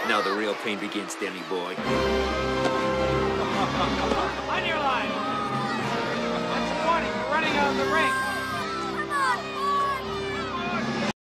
Now the real pain begins, Demi boy. On your line! That's a warning, you're running out of the ring!